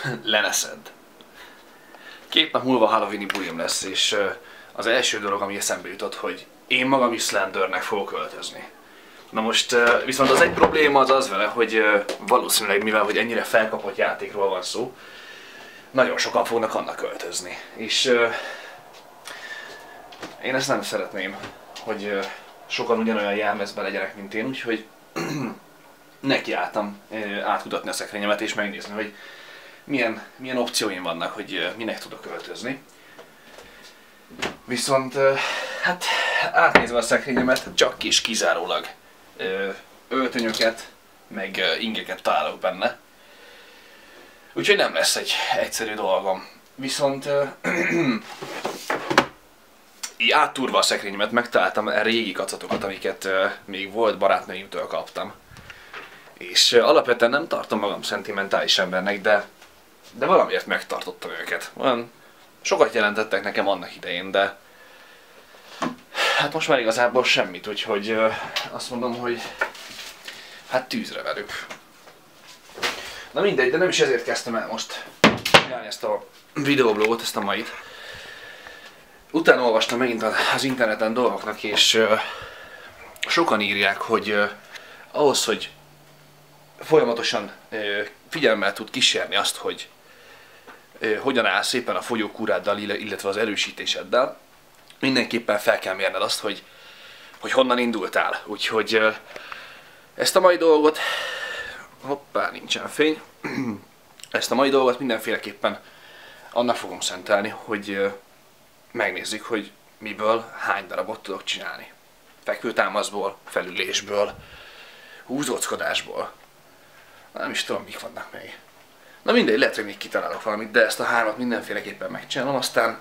le ne szedd. 2 nap múlva Halloweeni bulim lesz, és az első dolog, ami eszembe jutott, hogy én magam is Slendernek fogok öltözni. Na most viszont az egy probléma az vele, hogy valószínűleg mivel hogy ennyire felkapott játékról van szó, nagyon sokan fognak annak öltözni. És én ezt nem szeretném, hogy sokan ugyanolyan jelmezben legyenek, mint én, úgyhogy nekiálltam átkutatni a szekrényemet és megnézni, hogy milyen opcióim vannak, hogy minek tudok öltözni. Viszont hát átnézve a szekrényemet csak és kizárólag öltönyöket, meg ingeket találok benne. Úgyhogy nem lesz egy egyszerű dolgom. Viszont így áttúrva a szekrényemet megtaláltam régi kacatokat, amiket még volt barátnőimtől kaptam. És alapvetően nem tartom magam szentimentális embernek, de valamiért megtartottam őket. Olyan sokat jelentettek nekem annak idején, de hát most már igazából semmit, úgyhogy azt mondom, hogy hát tűzre velük. Na mindegy, de nem is ezért kezdtem el most csinálni ezt a videoblogot, ezt a mait. Utána olvastam megint az interneten dolgoknak, és sokan írják, hogy ahhoz, hogy folyamatosan figyelemmel tud kísérni azt, hogy hogyan áll szépen a fogyókúráddal, illetve az erősítéseddel, mindenképpen fel kell mérned azt, hogy honnan indultál. Úgyhogy ezt a mai dolgot, hoppá, nincsen fény, ezt a mai dolgot mindenféleképpen annak fogom szentelni, hogy megnézzük, hogy miből hány darabot tudok csinálni. Fekvőtámaszból, felülésből, húzóckodásból. Nem is tudom, mik vannak még. Na mindegy, lehet, hogy még kitalálok valamit, de ezt a 3-at mindenféleképpen megcsinálom, aztán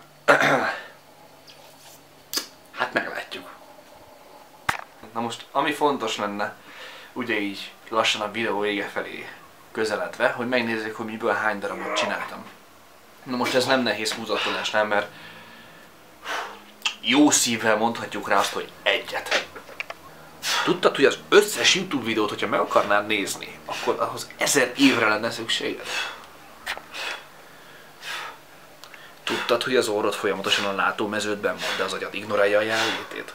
hát meglátjuk. Na most, ami fontos lenne, ugye így lassan a videó vége felé közeledve, hogy megnézzük, hogy miből hány darabot csináltam. Na most ez nem nehéz húzatolásnál, mert jó szívvel mondhatjuk rá azt, hogy egyet. Tudtad, hogy az összes YouTube videót, hogyha meg akarnád nézni, akkor ahhoz 1000 évre lenne szükséged? Tudtad, hogy az orrod folyamatosan a látómeződben van, de az agyad ignorálja a jelenlétét?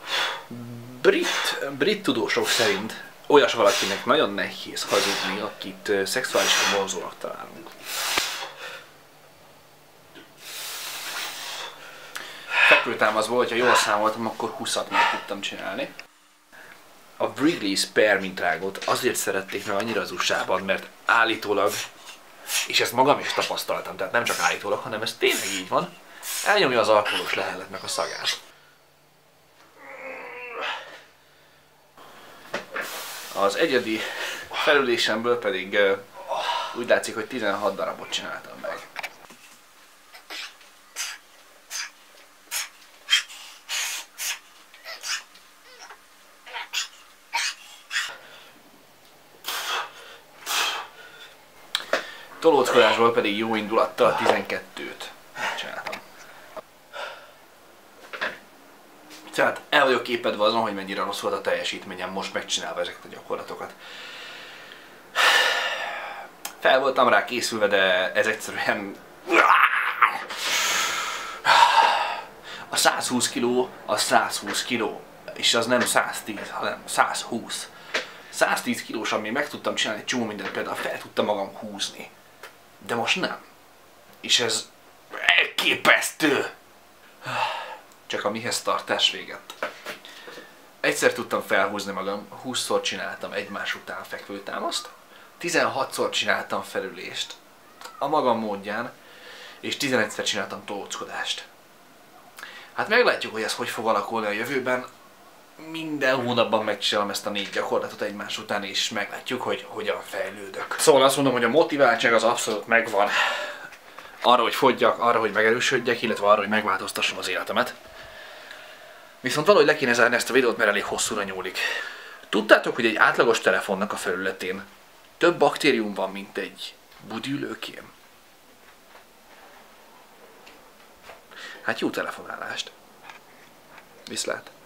Brit tudósok szerint olyas valakinek nagyon nehéz hazudni, akit szexuálisan vonzónak találunk. Fekvőtámaszból, hogyha jól számoltam, akkor 20-at meg tudtam csinálni. A Wrigley Spearmint-rágot azért szerették meg annyira az USA-ban, mert állítólag, és ezt magam is tapasztaltam, tehát nem csak állítólag, hanem ez tényleg így van, elnyomja az alkoholos leheletnek a szagát. Az egyedi felülésemből pedig úgy látszik, hogy 16 darabot csináltam meg. Tolóckodásból pedig jó indulattal 12-t csináltam. Tehát el vagyok képedve azon, hogy mennyire rossz volt a teljesítményem most megcsinálva ezeket a gyakorlatokat. Fel voltam rá készülve, de ez egyszerűen... A 120 kg az 120 kg, és az nem 110, hanem 120. 110 kilósan még meg tudtam csinálni egy csomó mindent, például fel tudtam magam húzni. De most nem. És ez elképesztő! Csak a mihez tartás véget. Egyszer tudtam felhúzni magam, 20-szor csináltam egymás után fekvőtámaszt, 16-szor csináltam felülést a magam módján, és 11-szer csináltam tolóckodást. Hát meglátjuk, hogy ez hogy fog alakulni a jövőben. Minden hónapban megcsinálom ezt a 4 gyakorlatot egymás után, és meglátjuk, hogy hogyan fejlődök. Szóval azt mondom, hogy a motiváltság az abszolút megvan arra, hogy fogyjak, arra, hogy megerősödjek, illetve arra, hogy megváltoztassam az életemet. Viszont valahogy le kéne zárni ezt a videót, mert elég hosszúra nyúlik. Tudtátok, hogy egy átlagos telefonnak a felületén több baktérium van, mint egy budülőkém? Hát jó telefonálást! Viszlát!